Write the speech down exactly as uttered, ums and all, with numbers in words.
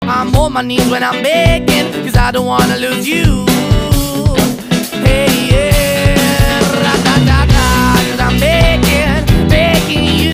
I'm on my knees when I'm begging, cause I don't wanna lose you.